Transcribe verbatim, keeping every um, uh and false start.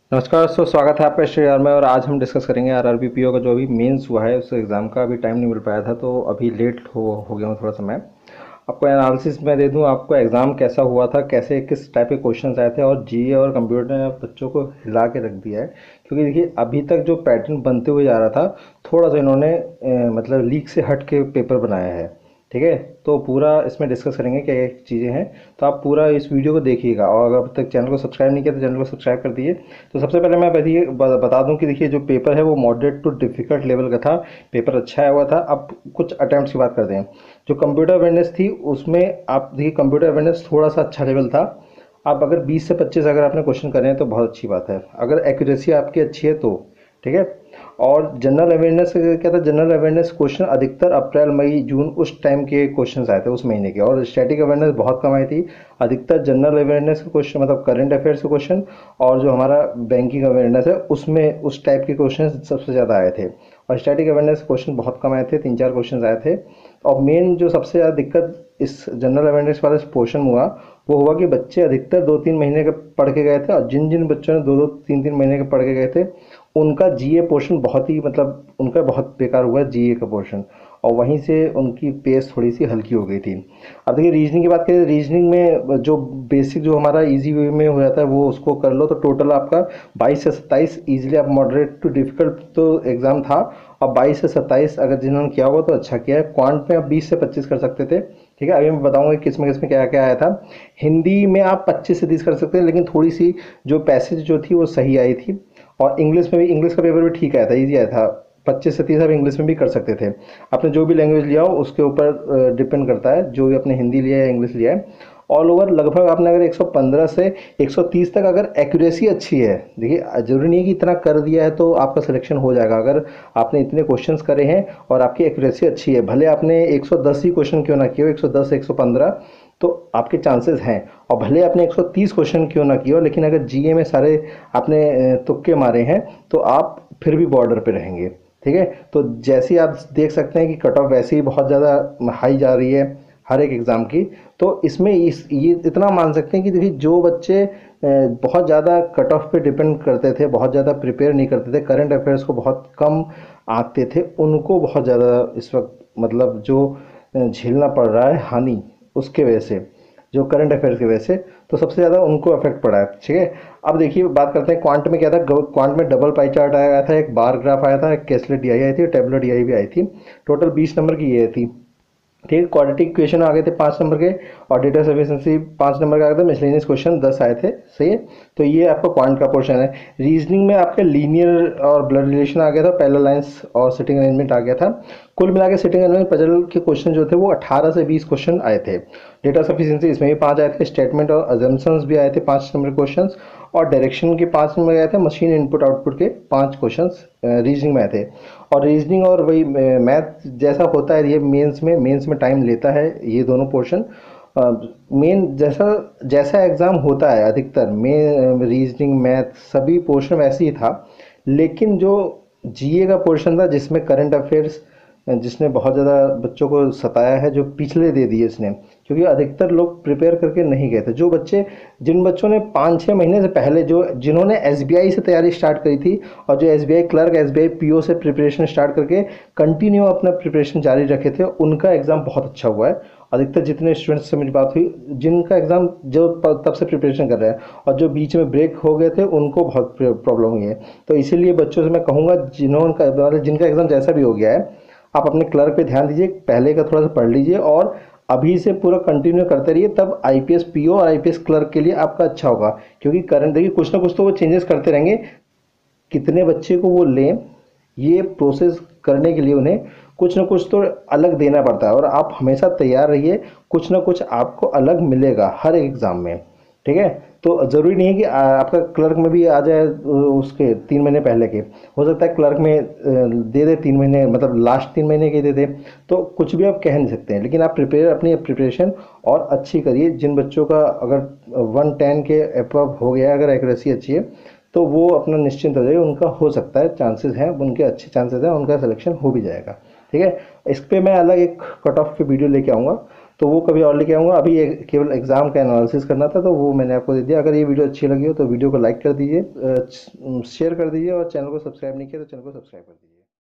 नमस्कार दोस्तों, स्वागत है आपका श्री आर में। और आज हम डिस्कस करेंगे आरआरबी पीओ का जो अभी मेंस हुआ है उस एग्ज़ाम का। अभी टाइम नहीं मिल पाया था तो अभी लेट हो हो गया हूँ थोड़ा सा। मैं आपको एनालिसिस में दे दूँ, आपको एग्ज़ाम कैसा हुआ था, कैसे किस टाइप के क्वेश्चंस आए थे। और जीए और कंप्यूटर ने बच्चों को हिला के रख दिया है, क्योंकि देखिए अभी तक जो पैटर्न बनते हुए जा रहा था, थोड़ा सा इन्होंने अ, मतलब लीक से हट के पेपर बनाया है। ठीक है, तो पूरा इसमें डिस्कस करेंगे क्या क्या चीज़ें हैं। तो आप पूरा इस वीडियो को देखिएगा, और अगर अब तक चैनल को सब्सक्राइब नहीं किया तो चैनल को सब्सक्राइब कर दिए। तो सबसे पहले मैं बताइए बता दूं कि देखिए जो पेपर है वो मॉडरेट टू डिफ़िकल्ट लेवल का था। पेपर अच्छा आया हुआ था। अब कुछ अटैम्प्ट्स की बात करते हैं। जो कंप्यूटर अवेयरनेस थी उसमें आप देखिए कंप्यूटर अवेयरनेस थोड़ा सा अच्छा लेवल था। आप अगर बीस से पच्चीस अगर आपने क्वेश्चन करे हैं तो बहुत अच्छी बात है, अगर एक्यूरेसी आपकी अच्छी है तो। ठीक है। और जनरल अवेयरनेस क्या था, जनरल अवेयरनेस क्वेश्चन अधिकतर अप्रैल मई जून उस टाइम के क्वेश्चन आए थे उस महीने के। और स्टैटिक अवेयरनेस बहुत कम आई थी। अधिकतर जनरल अवेयरनेस के क्वेश्चन मतलब करंट अफेयर्स के क्वेश्चन, और जो हमारा बैंकिंग अवेयरनेस है उसमें उस टाइप के क्वेश्चन सबसे ज़्यादा आए थे। और स्टैटिक अवेयरनेस क्वेश्चन बहुत कम आए थे, तीन चार क्वेश्चन आए थे। और मेन जो सबसे ज़्यादा दिक्कत इस जनरल अवेयरनेस वाले पोर्शन में हुआ, वो हुआ कि बच्चे अधिकतर दो तीन महीने के पढ़ के गए थे। और जिन जिन बच्चों ने दो दो तीन तीन महीने के पढ़ के गए थे उनका जीए पोर्शन बहुत ही मतलब उनका बहुत बेकार हुआ जीए का पोर्शन। और वहीं से उनकी पेस थोड़ी सी हल्की हो गई थी। अब देखिए रीजनिंग की बात करें, रीजनिंग में जो बेसिक जो हमारा इजी वे में हो जाता है वो उसको कर लो तो टोटल आपका बाईस से सत्ताईस ईजिली आप मॉडरेट टू डिफिकल्ट तो एग्ज़ाम था। और बाईस से सत्ताईस अगर जिन्होंने किया होगा तो अच्छा किया है। क्वांट में आप बीस से पच्चीस कर सकते थे। ठीक है, अभी मैं बताऊंगा किस में किस में क्या क्या आया था। हिंदी में आप पच्चीस से तीस कर सकते हैं, लेकिन थोड़ी सी जो पैसेज जो थी वो सही आई थी। और इंग्लिश में भी, इंग्लिश का पेपर भी ठीक आया था, इजी आया था। पच्चीस से तीस आप इंग्लिश में भी कर सकते थे। आपने जो भी लैंग्वेज लिया हो उसके ऊपर डिपेंड करता है, जो भी आपने हिंदी लिया है इंग्लिश लिया है। ऑल ओवर लगभग आपने अगर एक सौ पंद्रह से एक सौ तीस तक अगर एक्यूरेसी अच्छी है, देखिए जरूरी नहीं है कि इतना कर दिया है तो आपका सिलेक्शन हो जाएगा। अगर आपने इतने क्वेश्चंस करे हैं और आपकी एक्यूरेसी अच्छी है, भले आपने एक सौ दस ही क्वेश्चन क्यों ना किए हो, एक सौ दस एक सौ पंद्रह, तो आपके चांसेस हैं। और भले आपने एक सौ तीस क्वेश्चन क्यों ना किए हो, लेकिन अगर जीए में सारे आपने अ, तुक्के मारे हैं तो आप फिर भी बॉर्डर पे रहेंगे। ठीक है, तो जैसे ही आप देख सकते हैं कि कट ऑफ वैसे ही बहुत ज़्यादा हाई जा रही है हर एक एग्ज़ाम की। तो इसमें इस ये इतना मान सकते हैं कि देखिए जो बच्चे अ, बहुत ज़्यादा कट ऑफ पे डिपेंड करते थे, बहुत ज़्यादा प्रिपेयर नहीं करते थे, करंट अफेयर्स को बहुत कम आंकते थे, उनको बहुत ज़्यादा इस वक्त मतलब जो अ, झेलना पड़ रहा है हानि उसके वजह से, जो करंट अफेयर्स की वजह से, तो सबसे ज़्यादा उनको अफेक्ट पड़ा है। ठीक है, अब देखिए बात करते हैं क्वांट में क्या था। क्वांट में डबल पाई चार्ट आया था, एक बार ग्राफ आया था, एक कैसलेट डी आई आई थी, टेबलर डी आई भी आई थी। टोटल बीस नंबर की ये थी। ठीक है, क्वाड्रेटिक क्वेश्चन आ गए थे पाँच नंबर के, और डेटा सफिशिएंसी पाँच नंबर का आ गया था। मिसलेनियस क्वेश्चन दस आए थे। सही है, तो ये आपका क्वांट का पोर्शन है। रीजनिंग में आपके लीनियर और ब्लड रिलेशन आ गया था, पैरेलल लाइंस और सिटिंग अरेंजमेंट आ गया था। कुल मिला के सिटिंग अरेंजमेंट पजल के क्वेश्चन जो थे वो अठारह से बीस क्वेश्चन आए थे। डेटा सफिशिएंसी इसमें भी पाँच आए थे। स्टेटमेंट और अजम्पशंस भी आए थे पाँच नंबर क्वेश्चन। और डायरेक्शन के पाँच नंबर आए थे। मशीन इनपुट आउटपुट के पाँच क्वेश्चन रीजनिंग में आए थे। और रीजनिंग और वही मैथ जैसा होता है ये मेंस में, मेंस में टाइम लेता है ये दोनों पोर्शन। मेन जैसा जैसा एग्ज़ाम होता है अधिकतर में रीजनिंग मैथ सभी पोर्शन वैसे ही था। लेकिन जो जीए का पोर्शन था जिसमें करंट अफेयर्स, जिसने बहुत ज़्यादा बच्चों को सताया है, जो पिछले दे दिए इसने, क्योंकि अधिकतर लोग प्रिपेयर करके नहीं गए थे। जो बच्चे जिन बच्चों ने पाँच छः महीने से पहले जो जिन्होंने एसबीआई से तैयारी स्टार्ट करी थी, और जो एसबीआई क्लर्क एसबीआई पीओ से प्रिपरेशन स्टार्ट करके कंटिन्यू अपना प्रिपरेशन जारी रखे थे, उनका एग्ज़ाम बहुत अच्छा हुआ है। अधिकतर जितने स्टूडेंट्स से मेरी बात हुई जिनका एग्ज़ाम जो तब से प्रिपरेशन कर रहे हैं, और जो बीच में ब्रेक हो गए थे उनको बहुत प्रॉब्लम हुई है। तो इसीलिए बच्चों से मैं कहूँगा जिन्होंने जिनका एग्ज़ाम जैसा भी हो गया है, आप अपने क्लर्क पे ध्यान दीजिए, पहले का थोड़ा सा पढ़ लीजिए और अभी से पूरा कंटिन्यू करते रहिए। तब आईपीएस पीओ और आईपीएस क्लर्क के लिए आपका अच्छा होगा। क्योंकि करंट देखिए कुछ ना कुछ तो वो चेंजेस करते रहेंगे। कितने बच्चे को वो लें, ये प्रोसेस करने के लिए उन्हें कुछ ना कुछ तो अलग देना पड़ता है। और आप हमेशा तैयार रहिए, कुछ ना कुछ आपको अलग मिलेगा हर एक एग्ज़ाम में। ठीक है, तो ज़रूरी नहीं है कि आ, आपका क्लर्क में भी आ जाए उसके तीन महीने पहले के। हो सकता है क्लर्क में दे दे तीन महीने मतलब लास्ट तीन महीने के दे दे। तो कुछ भी आप कह नहीं सकते हैं, लेकिन आप प्रिपेयर अपनी प्रिपरेशन और अच्छी करिए। जिन बच्चों का अगर वन टेन के अबव हो गया, अगर एक्यूरेसी अच्छी है, तो वो अपना निश्चिंत हो जाए। उनका हो सकता है, चांसेस हैं, उनके अच्छे चांसेस हैं, उनका सिलेक्शन हो भी जाएगा। ठीक है, इस पर मैं अलग एक कट ऑफ पे वीडियो लेके आऊँगा। तो वो कभी और लेके आऊँगा। अभी ये केवल एग्ज़ाम का एनालिसिस करना था, तो वो मैंने आपको दे दिया। अगर ये वीडियो अच्छी लगी हो तो वीडियो को लाइक कर दीजिए, शेयर कर दीजिए, और चैनल को सब्सक्राइब नहीं किया तो चैनल को सब्सक्राइब कर दीजिए।